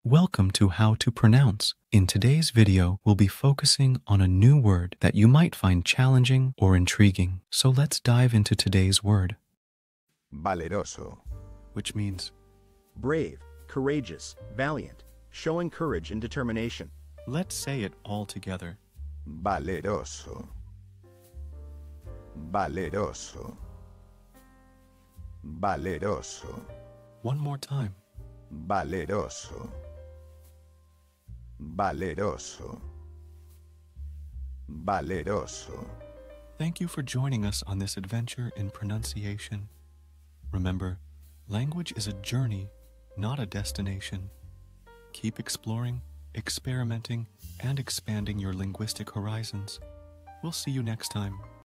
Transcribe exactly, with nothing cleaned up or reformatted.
Welcome to How to Pronounce. In today's video, we'll be focusing on a new word that you might find challenging or intriguing. So let's dive into today's word. Valeroso. Which means brave, courageous, valiant, showing courage and determination. let's say it all together. Valeroso. Valeroso. Valeroso. One more time. Valeroso. Valeroso. Valeroso. Thank you for joining us on this adventure in pronunciation. Remember, language is a journey, not a destination. Keep exploring, experimenting, and expanding your linguistic horizons. We'll see you next time.